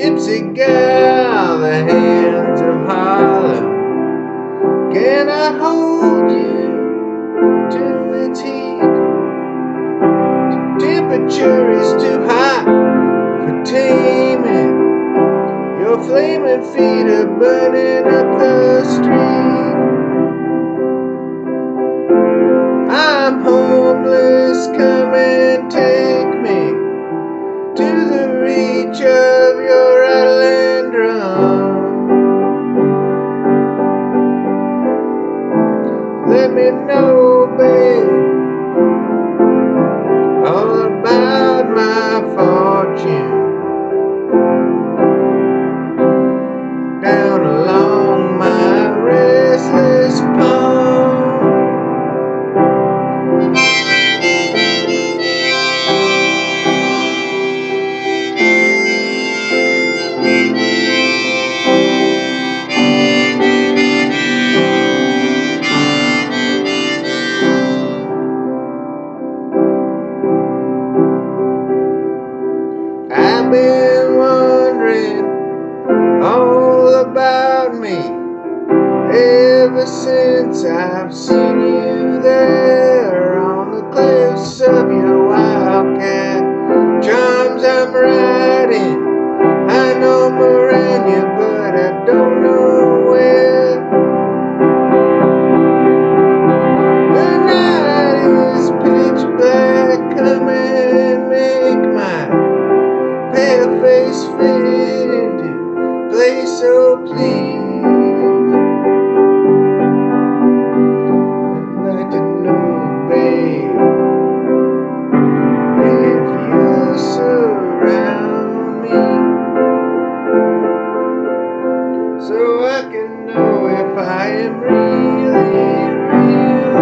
Gypsy gal, the hands of Harlem. Can I hold you to its heat? The temperature is too hot for taming. Your flaming feet are burning up the street. I'm homeless, come and take me to the reach of your island drum. Let me know, babe, all about my fortune. Down along my restless pond. I've been wondering all about me ever since I've seen you there on the cliffs of your wildcat charms. I'm riding, I know Morania, but I don't know where. The night is pitch black, come and make my pale face fit into place, so please. I'd like to know, babe, if you surround me, so I can know if I am really real.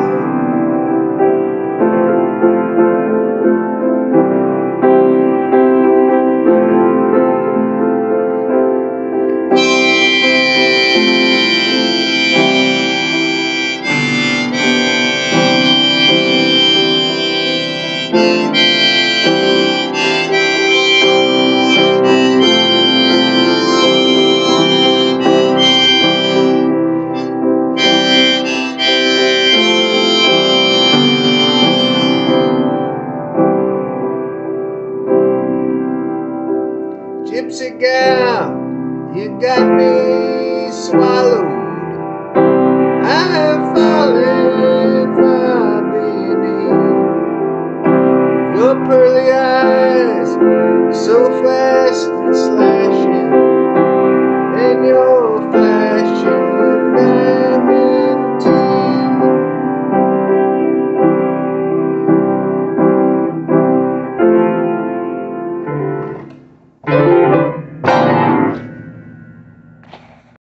Gypsy gal, you got me swallowed. I have fallen far beneath your pearly eyes, so fast and slashing, and your